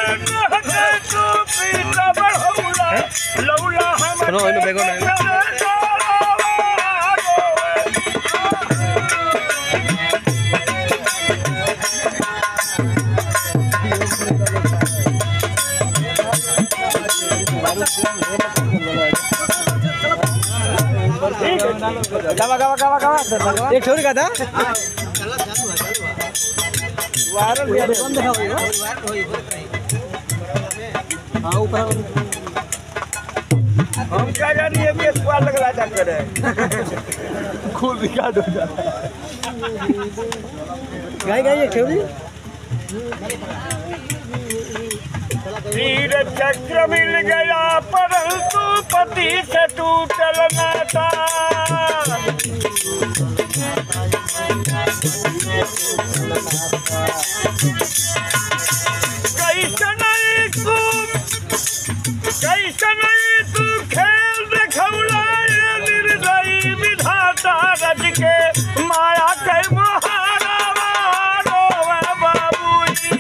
सुनो इन बेगो नहीं गावा एक छोरी का था वायरल भी बंद है हां ऊपर हम क्या जानी है कि स्क्वाड लगला जा करे खुद रिकॉर्ड हो जाता गाय एक छोरी वीर चक्र मिल गया परंतु पति से टूटल नाता कैसे तू खेल देखौला निर्दयी विधाता रज के माया के मोहारा बाबूजी